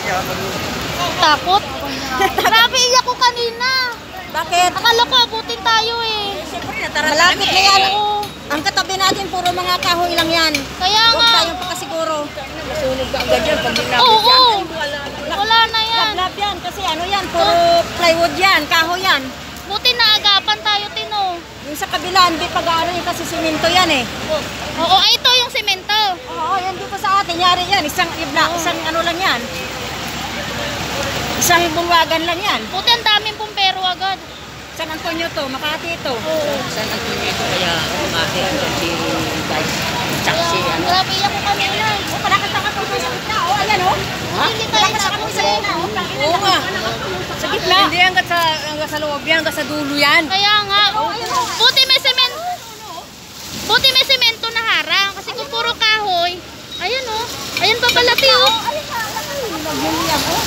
Takot? Grabe, iyak ko kanina. Bakit? Akala ko abutin tayo eh. Malapit na yan. Oo. Ang katabi natin, puro mga kahoy lang yan. Kaya Huwag nga. tayong pakasiguro. Masunog ka agad yan pag ginamit Oo. yan. Wala na yan. Lablab yan, kasi ano yan, puro plywood yan, kahoy yan. Buti naagapan tayo, Tino. Yung sa kabila, hindi pag-aano yung kasi simento yan eh. Oo, ay ito yung semento. Oo, yan dito sa atin, yari yan. Isang ano lang yan. Isang bulwagan lang yan. Buti ang daming pumpero agad. San Antonio to, Makati to. Oo. San Antonio ito kaya umate ang si Vice. Tsaka si ano. Grabe, iyak ko kanina. Oh, palakad ka pa sa gitna. Oh, ayan oh. Hindi tayo Palakad ka pa tapos sa eh. gitna. Oo nga. Sa gitna. Hindi hanggat sa loob yan, hanggat sa dulo yan. Kaya nga. Buti may semento. Buti may semento na harang. Kasi kung puro kahoy. Ayun oh. Ayun pa pala, Tio. Ayun ka, nagliliyak oh.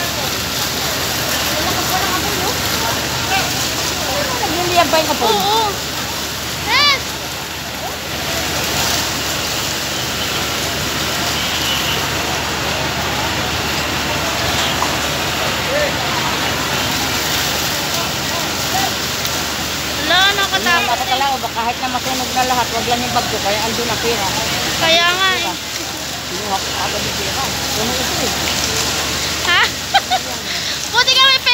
Nagliliyak ba yung kapon? Oo. Yes. Wala, nakatakot Dapat eh. pala, kahit na masunog na lahat, wag lang yung bagyo, kaya andun ang pera. Kaya nga eh. Kinuha ko agad yung pera. Sunog ito eh. Ha? Buti ka may